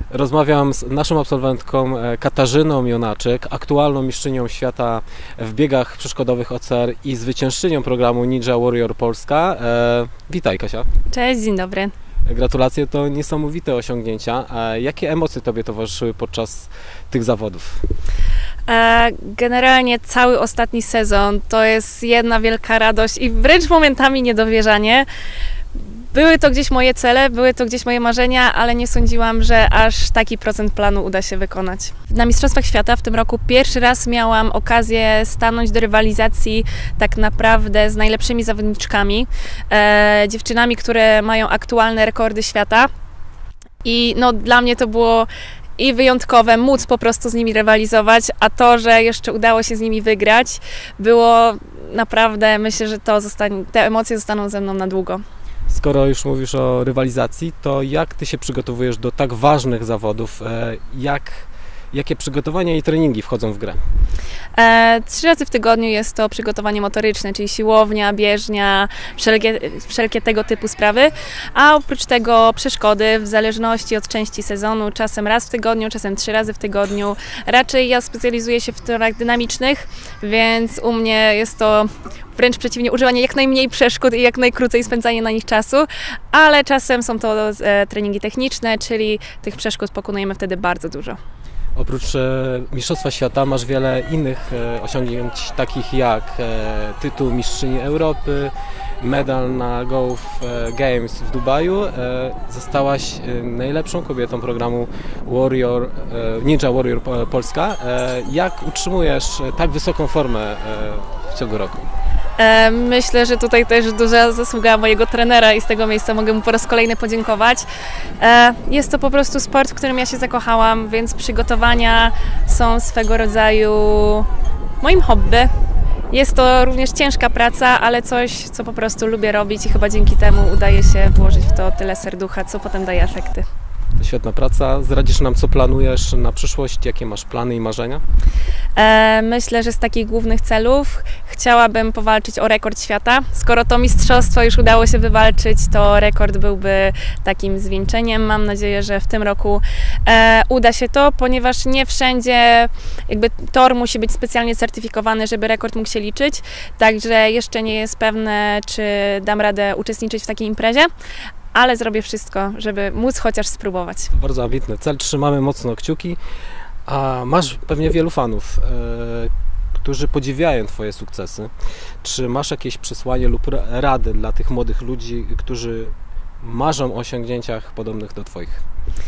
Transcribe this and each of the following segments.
Rozmawiam z naszą absolwentką Katarzyną Jonaczek, aktualną mistrzynią świata w biegach przeszkodowych OCR i zwyciężczynią programu Ninja Warrior Polska. Witaj, Kasia. Cześć, dzień dobry. Gratulacje, to niesamowite osiągnięcia. Jakie emocje Tobie towarzyszyły podczas tych zawodów? Generalnie cały ostatni sezon to jest jedna wielka radość i wręcz momentami niedowierzanie. Były to gdzieś moje cele, były to gdzieś moje marzenia, ale nie sądziłam, że aż taki procent planu uda się wykonać. Na Mistrzostwach Świata w tym roku pierwszy raz miałam okazję stanąć do rywalizacji tak naprawdę z najlepszymi zawodniczkami, dziewczynami, które mają aktualne rekordy świata. I no, dla mnie to było i wyjątkowe móc po prostu z nimi rywalizować, a to, że jeszcze udało się z nimi wygrać, było naprawdę, myślę, że te emocje zostaną ze mną na długo. Skoro już mówisz o rywalizacji, to jak Ty się przygotowujesz do tak ważnych zawodów? Jakie przygotowania i treningi wchodzą w grę? 3 razy w tygodniu jest to przygotowanie motoryczne, czyli siłownia, bieżnia, wszelkie tego typu sprawy, a oprócz tego przeszkody w zależności od części sezonu, czasem raz w tygodniu, czasem 3 razy w tygodniu. Raczej ja specjalizuję się w torach dynamicznych, więc u mnie jest to wręcz przeciwnie, używanie jak najmniej przeszkód i jak najkrócej spędzanie na nich czasu, ale czasem są to treningi techniczne, czyli tych przeszkód pokonujemy wtedy bardzo dużo. Oprócz Mistrzostwa Świata masz wiele innych osiągnięć, takich jak tytuł Mistrzyni Europy, medal na Golf Games w Dubaju. Zostałaś najlepszą kobietą programu Ninja Warrior Polska. Jak utrzymujesz tak wysoką formę w ciągu roku? Myślę, że tutaj też duża zasługa mojego trenera i z tego miejsca mogę mu po raz kolejny podziękować. Jest to po prostu sport, w którym ja się zakochałam, więc przygotowania są swego rodzaju moim hobby. Jest to również ciężka praca, ale coś, co po prostu lubię robić i chyba dzięki temu udaje się włożyć w to tyle serducha, co potem daje efekty. To świetna praca. Zdradzisz nam, co planujesz na przyszłość? Jakie masz plany i marzenia? Myślę, że z takich głównych celów chciałabym powalczyć o rekord świata. Skoro to mistrzostwo już udało się wywalczyć, to rekord byłby takim zwieńczeniem. Mam nadzieję, że w tym roku uda się to, ponieważ nie wszędzie jakby tor musi być specjalnie certyfikowany, żeby rekord mógł się liczyć. Także jeszcze nie jest pewne, czy dam radę uczestniczyć w takiej imprezie. Ale zrobię wszystko, żeby móc chociaż spróbować. Bardzo ambitny cel, trzymamy mocno kciuki. A masz pewnie wielu fanów, którzy podziwiają Twoje sukcesy. Czy masz jakieś przesłanie lub rady dla tych młodych ludzi, którzy marzą o osiągnięciach podobnych do Twoich?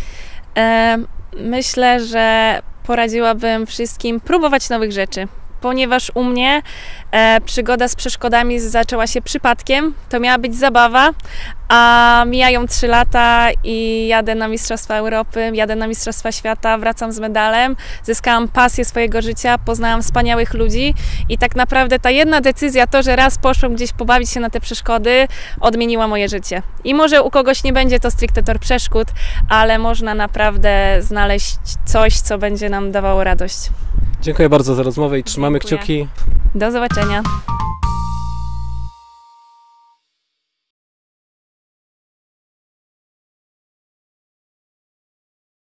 Myślę, że poradziłabym wszystkim próbować nowych rzeczy. Ponieważ u mnie przygoda z przeszkodami zaczęła się przypadkiem, to miała być zabawa, a mijają 3 lata i jadę na Mistrzostwa Europy, jadę na Mistrzostwa Świata, wracam z medalem, zyskałam pasję swojego życia, poznałam wspaniałych ludzi i tak naprawdę ta jedna decyzja, to, że raz poszłam gdzieś pobawić się na te przeszkody, odmieniła moje życie. I może u kogoś nie będzie to stricte tor przeszkód, ale można naprawdę znaleźć coś, co będzie nam dawało radość. Dziękuję bardzo za rozmowę i trzymamy kciuki. Do zobaczenia.